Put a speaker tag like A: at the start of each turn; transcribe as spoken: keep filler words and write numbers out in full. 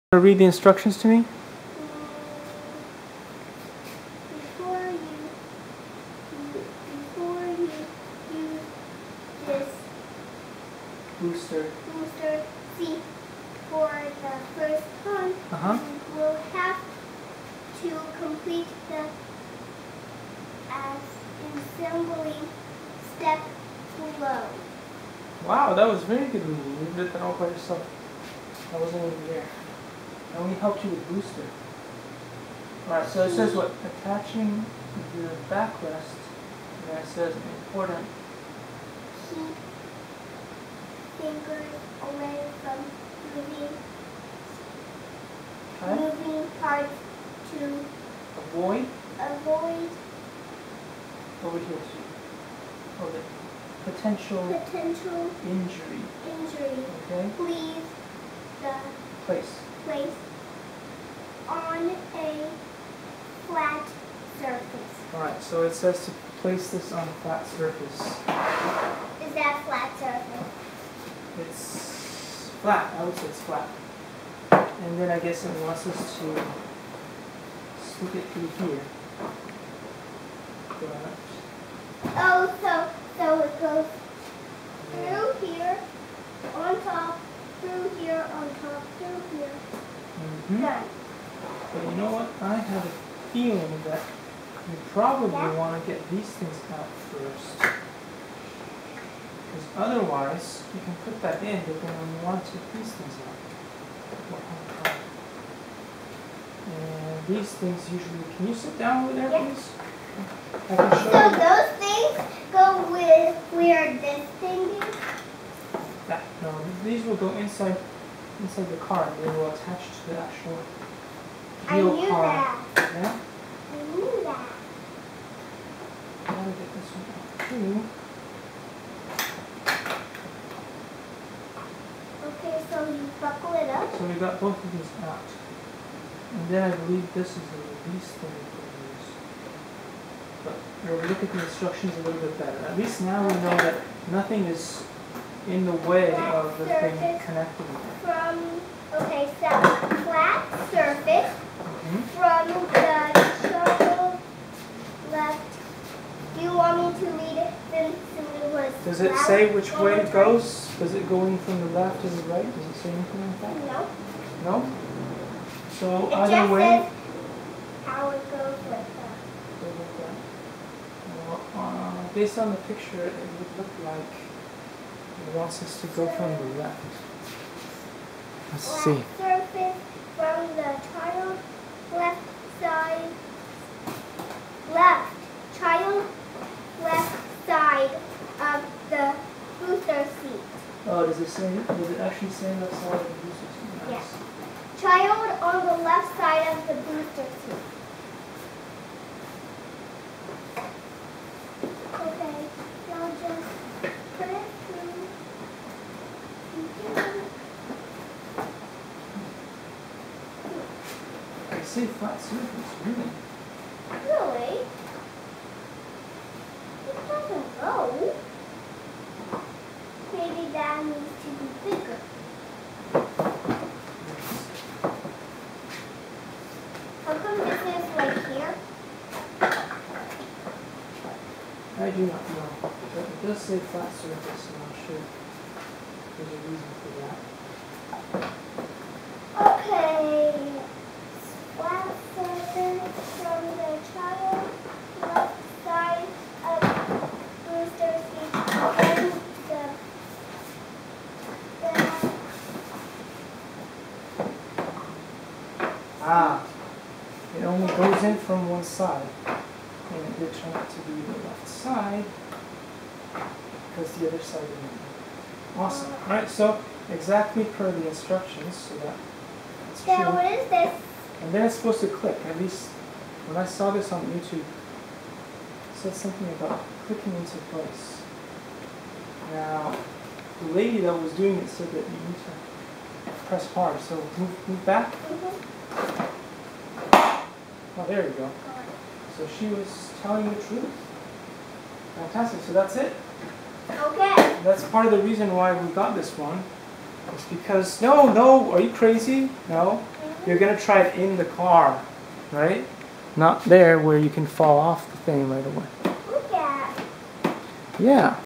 A: Read the instructions to me?
B: Before you, you before you use this
A: Booster.
B: booster seat for the first time,
A: Uh-huh.
B: you will have to complete the assembly step below.
A: Wow, that was very good, Lulu. You did that all by yourself. I wasn't even there. I only helped you with booster. Alright, so it says what? Attaching the backrest. And it says important.
B: Keep fingers away from moving,
A: Okay?
B: moving parts to
A: Avoid.
B: avoid
A: Over here, too. Okay. Potential
B: potential
A: injury.
B: injury.
A: Okay?
B: Please the
A: Place.
B: place on a flat surface.
A: Alright, so it says to place this on a flat surface.
B: Is that flat surface?
A: It's flat. I would say it's flat. And then I guess it wants us to stick it through here. But
B: Oh, so so it goes through here, on top, through here, on top, through here.
A: Mm-hmm.
B: Done.
A: But you know what? I have a feeling that you probably
B: Yeah.
A: want to get these things out first. Because otherwise, you can put that in, but then when you want to take these things out, what happens? And these things usually, can you sit down over there,
B: Yeah.
A: please? I can show
B: So
A: you
B: those things go with where this thing is?
A: that. No, these will go inside inside the car. They will attach to the actual
B: I
A: real
B: knew
A: car.
B: that.
A: Yeah?
B: I knew that.
A: Gotta get this one out too.
B: Okay, so you buckle it up.
A: So we got both of these out. And then I believe this is the release thing we can use. But we'll look at the instructions a little bit better. At least now we know that nothing is in the way of the thing connecting there.
B: From, okay, so flat surface
A: Mhm.
B: from the child left. Do you want me to read it since it was
A: Does it
B: flat
A: say which
B: all
A: way
B: the
A: it
B: time?
A: goes? Does it go in from the left to the right? Does it say anything like that?
B: No.
A: No? So
B: It
A: either
B: just
A: way,
B: says how it goes with that.
A: go like that. Well, uh, based on the picture, it would look like it wants us to go from the left. Let's see.
B: Flat surface from the child left side. Left. Child left side of the booster seat.
A: Oh, does it say, does it actually say left side of the booster seat? Nice.
B: Yes. Child on the left side of the booster seat. Okay, now just put it through here.
A: They say flat surface, really?
B: Really? It doesn't go. Maybe that needs to be bigger. How come this is like here?
A: I do not know. But it does say flat surface, and I'm sure there's a reason for that.
B: Okay. Flat surface from the child left side of booster seat. Then the back.
A: Ah, it only goes in from one side. And it did turn out to be the left side because the other side didn't. Awesome. Alright, so exactly per the instructions, so that, that's
B: Then
A: true.
B: what is this?
A: And then it's supposed to click. At least when I saw this on YouTube, it said something about clicking into place. Now, the lady that was doing it said that you need to press hard. So move, move back.
B: Mm-hmm.
A: Oh, there you go. So she was telling the truth. Fantastic. So that's it.
B: Okay.
A: That's part of the reason why we got this one. It's because, no, no, are you crazy? No. You're going to try it in the car, right? Not there where you can fall off the thing right away.
B: Look at.
A: Yeah.